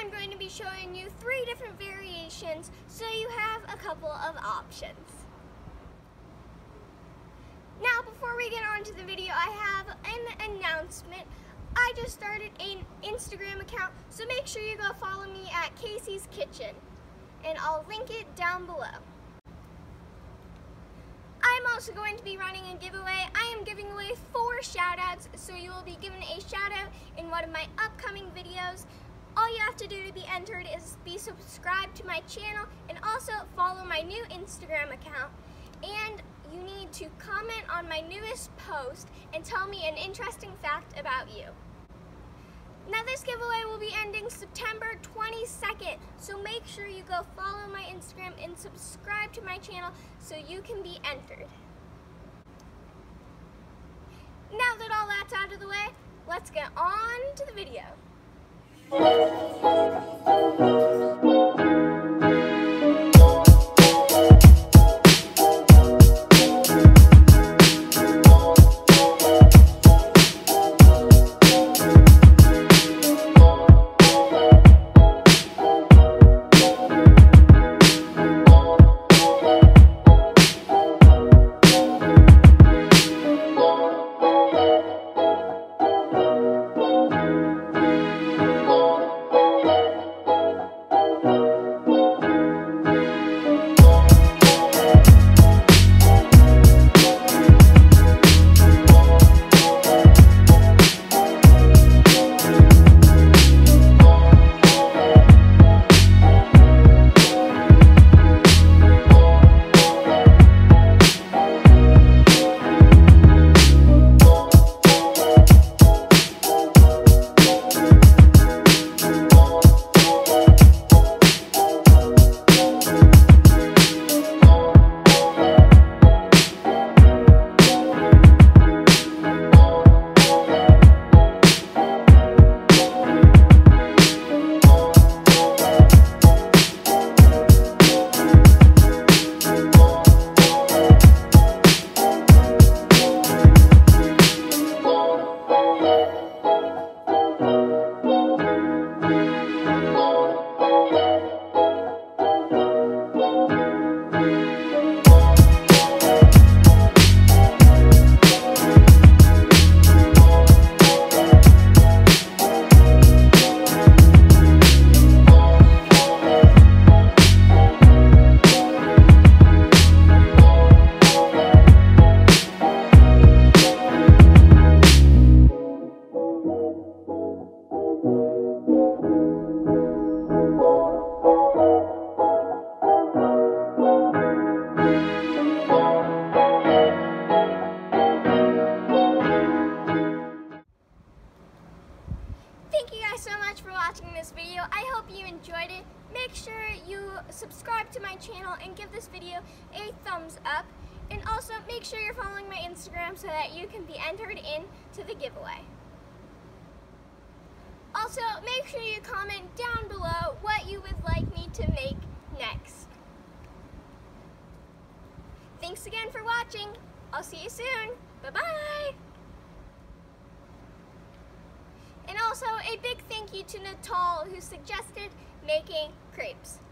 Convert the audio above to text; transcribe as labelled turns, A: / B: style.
A: I'm going to be showing you 3 different variations so you have a couple of options. Now, before we get on to the video, I have an announcement. I just started an Instagram account, so make sure you go follow me at Casey's Kitchen, and I'll link it down below. I'm also going to be running a giveaway. I am giving away 4 shout-outs, so you will be given a shout-out in one of my upcoming videos. All you have to do to be entered is be subscribed to my channel and also follow my new Instagram account. And you need to comment on my newest post and tell me an interesting fact about you. Now, this giveaway will be ending September 22nd, so make sure you go follow my Instagram and subscribe to my channel so you can be entered. Now that all that's out of the way, let's get on to the video. Thank you guys so much for watching this video. I hope you enjoyed it. Make sure you subscribe to my channel and give this video a thumbs up. And also make sure you're following my Instagram so that you can be entered into the giveaway. Also, make sure you comment down below what you would like me to make next. Thanks again for watching. I'll see you soon. Bye-bye. And also, a big thank you to Natal, who suggested making crepes.